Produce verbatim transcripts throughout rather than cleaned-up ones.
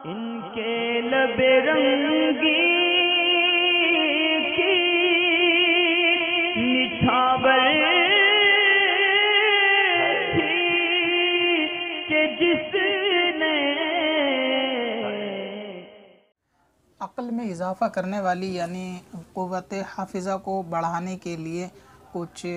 इनके लबे रंगी की निछावर थी कि जिसने अक्ल में इजाफ़ा करने वाली यानी क़ुव्वत हाफ़िज़ा को बढ़ाने के लिए कुछ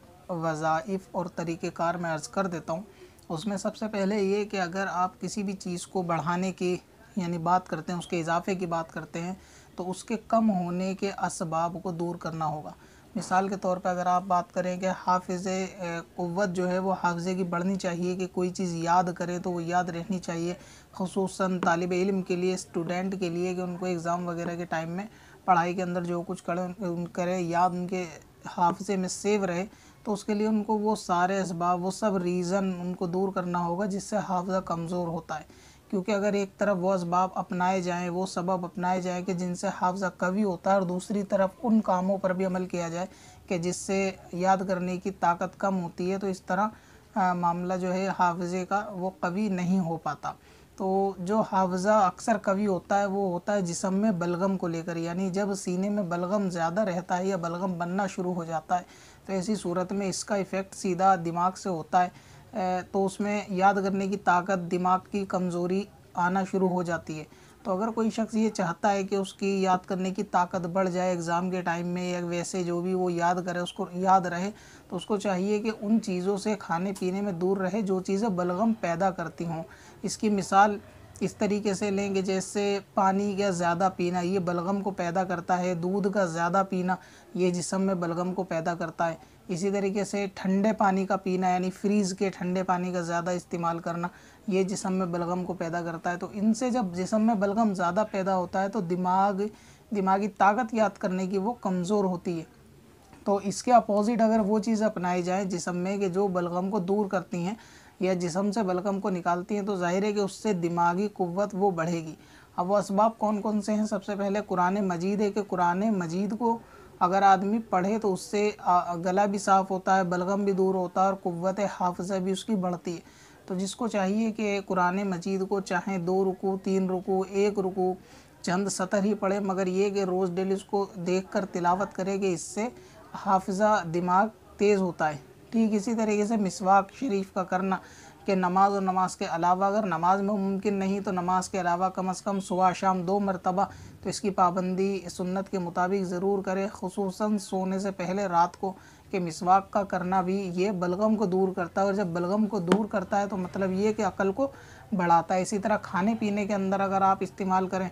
वज़ाइफ़ और तरीक़ेकार मैं अर्ज़ कर देता हूँ। उसमें सबसे पहले ये कि अगर आप किसी भी चीज़ को बढ़ाने की यानी बात करते हैं, उसके इजाफ़े की बात करते हैं, तो उसके कम होने के असबाब को दूर करना होगा। मिसाल के तौर पर अगर आप बात करें कि हाफ़िज़े क़ुव्वत जो है वो हाफ़िज़े की बढ़नी चाहिए कि कोई चीज़ याद करें तो वो याद रहनी चाहिए, ख़ुसूसन तालिब इल्म के लिए, स्टूडेंट के लिए, कि उनको एग्ज़ाम वगैरह के टाइम में पढ़ाई के अंदर जो कुछ करें करें याद उनके हाफ़िज़े में सेव रहे, तो उसके लिए उनको वो सारे असबाब, वो सब रीज़न उनको दूर करना होगा जिससे हाफ़िज़ा कमज़ोर होता है। क्योंकि अगर एक तरफ वो असबाब अपनाए जाएं, वो सबब अपनाए जाएं कि जिनसे हाफ़िज़ा कवी होता है, और दूसरी तरफ उन कामों पर भी अमल किया जाए कि जिससे याद करने की ताकत कम होती है, तो इस तरह आ, मामला जो है हाफ़िज़े का वो कवी नहीं हो पाता। तो जो हाफ़िज़ा अक्सर कवी होता है वो होता है जिस्म में बलगम को लेकर, यानी जब सीने में बलगम ज़्यादा रहता है या बलगम बनना शुरू हो जाता है, तो ऐसी सूरत में इसका इफ़ेक्ट सीधा दिमाग से होता है, तो उसमें याद करने की ताकत, दिमाग की कमज़ोरी आना शुरू हो जाती है। तो अगर कोई शख्स ये चाहता है कि उसकी याद करने की ताकत बढ़ जाए एग्ज़ाम के टाइम में, या वैसे जो भी वो याद करे उसको याद रहे, तो उसको चाहिए कि उन चीज़ों से खाने पीने में दूर रहे जो चीज़ें बलगम पैदा करती हों। इसकी मिसाल इस तरीके से लेंगे जैसे पानी का ज़्यादा पीना ये बलगम को पैदा करता है, दूध का ज़्यादा पीना ये जिस्म में बलगम को पैदा करता है। इसी तरीके से ठंडे पानी का पीना यानी फ्रीज़ के ठंडे पानी का ज़्यादा इस्तेमाल करना ये जिस्म में बलगम को पैदा करता है। तो इनसे जब जिस्म में बलगम ज़्यादा पैदा होता है तो दिमाग दिमागी ताकत याद करने की वो कमज़ोर होती है। तो इसके अपोज़िट अगर वो चीज़ अपनाई जाए जिस्म में कि जो बलगम को दूर करती हैं या जिस्म से बलगम को निकालती हैं, तो ज़ाहिर है कि उससे दिमागी क़ुव्वत वो बढ़ेगी। अब वो असबाब कौन कौन से हैं? सबसे पहले कुरान मजीद है कि कुरान मजीद को अगर आदमी पढ़े तो उससे गला भी साफ़ होता है, बलगम भी दूर होता है और क़ुव्वत हाफ़िज़ा भी उसकी बढ़ती है। तो जिसको चाहिए कि कुरान मजीद को चाहे दो रुकू, तीन रुकू, एक रुकू, चंद सतर ही पढ़े, मगर ये कि रोज़ डेली उसको देख कर तिलावत करे कि इससे हाफ़िज़ा दिमाग तेज़ होता है। ठीक इसी तरीके से मिसवाक शरीफ का करना कि नमाज और नमाज के अलावा, अगर नमाज में मुमकिन नहीं तो नमाज के अलावा कम अज़ कम सुबह शाम दो मरतबा तो इसकी पाबंदी सुन्नत के मुताबिक ज़रूर करे, ख़ुसूसन सोने से पहले रात को, कि मिसवाक का करना भी ये बलगम को दूर करता है, और जब बलगम को दूर करता है तो मतलब ये कि अक़ल को बढ़ाता है। इसी तरह खाने पीने के अंदर अगर आप इस्तेमाल करें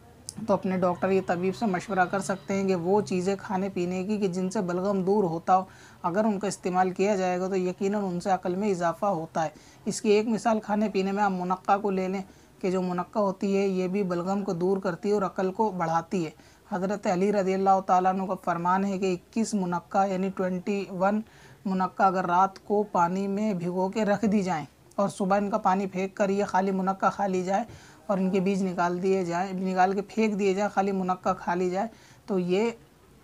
तो अपने डॉक्टर या तबीब से मशवरा कर सकते हैं कि वो चीज़ें खाने पीने की कि जिनसे बलगम दूर होता हो, अगर उनका इस्तेमाल किया जाएगा तो यकीनन उनसे अक़ल में इजाफ़ा होता है। इसकी एक मिसाल खाने पीने में आप मुनक्का को ले लें कि जो मुनक्का होती है ये भी बलगम को दूर करती है और अक़ल को बढ़ाती है। हज़रत अली रज़ियल्लाहु ताला अन्हु का फरमान है कि इक्कीस मुनक्का यानी इक्कीस मुनक्का अगर रात को पानी में भिगो के रख दी जाएँ और सुबह इनका पानी फेंक कर ये खाली मुनक्का खा ली जाए और इनके बीज निकाल दिए जाए निकाल के फेंक दिए जाए, खाली मुनक्का खा ली जाए, तो ये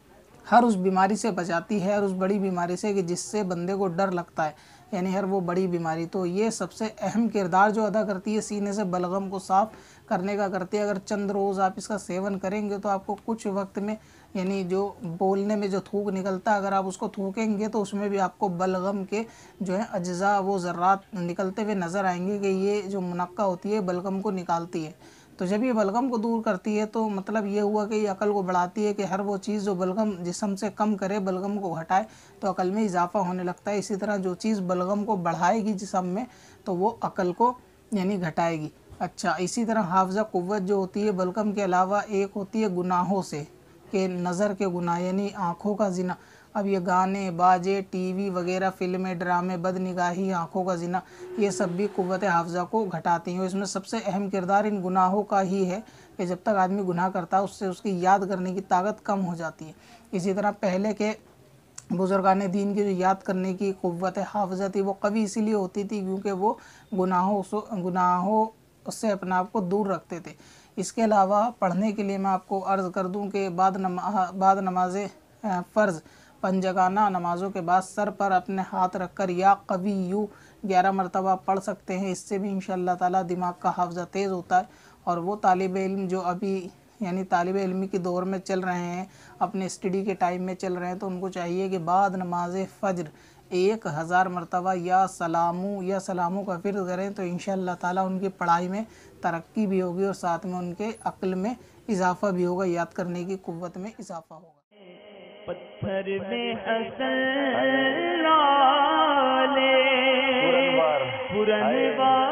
हर उस बीमारी से बचाती है, हर उस बड़ी बीमारी से कि जिससे बंदे को डर लगता है, यानी हर वो बड़ी बीमारी। तो ये सबसे अहम किरदार जो अदा करती है सीने से बलगम को साफ़ करने का करती है। अगर चंद रोज़ आप इसका सेवन करेंगे तो आपको कुछ वक्त में यानी जो बोलने में जो थूक निकलता है, अगर आप उसको थूकेंगे तो उसमें भी आपको बलगम के जो है अज्जा वो ज़र्रात निकलते हुए नज़र आएंगे कि ये जो मुनक्का होती है बलगम को निकालती है। तो जब ये बलगम को दूर करती है तो मतलब ये हुआ कि ये अक़ल को बढ़ाती है कि हर वो चीज़ जो बलगम जिस्म से कम करे, बलगम को घटाए, तो अक़ल में इजाफ़ा होने लगता है। इसी तरह जो चीज़ बलगम को बढ़ाएगी जिस्म में तो वो अक़ल को यानी घटाएगी। अच्छा, इसी तरह हाफ़िज़ा क़ुव्वत जो होती है बलगम के अलावा एक होती है गुनाहों से, कि नज़र के गुनाह यानी आँखों का ज़िना। अब ये गाने बाजे, टीवी वगैरह, फ़िल्में, ड्रामे, बदनिगाही, आँखों का ज़िना, ये सब भी क़ुव्वत हाफ़िज़ा को घटाती हैं। इसमें सबसे अहम किरदार इन गुनाहों का ही है कि जब तक आदमी गुनाह करता है उससे उसकी याद करने की ताकत कम हो जाती है। इसी तरह पहले के बुज़ुर्गान दीन की जो याद करने की क़ुव्वत हाफ़िज़ा थी वो कवी इसीलिए होती थी क्योंकि वो गुनाहों गुनाहों से अपने आप को दूर रखते थे। इसके अलावा पढ़ने के लिए मैं आपको अर्ज़ कर दूं कि बाद नमा बाद नमाज फ़र्ज़ पंजगाना नमाज़ों के बाद सर पर अपने हाथ रखकर या कविय्यू ग्यारह मरतबा पढ़ सकते हैं। इससे भी इंशाअल्लाह ताला दिमाग का हाफ़िज़ा तेज़ होता है और वो तालिब इल्म जो अभी यानी तालिब इल्मी के दौर में चल रहे हैं, अपने स्टडी के टाइम में चल रहे हैं, तो उनको चाहिए कि बाद नमाज फ़ज्र एक हज़ार मरतबा या सलामू या सलामू का फिर करें, तो इंशाअल्लाह ताला उनकी पढ़ाई में तरक्की भी होगी और साथ में उनके अक्ल में इजाफ़ा भी होगा, याद करने की कुव्वत में इजाफ़ा होगा। पत्थर में हसन लाले पुरनवार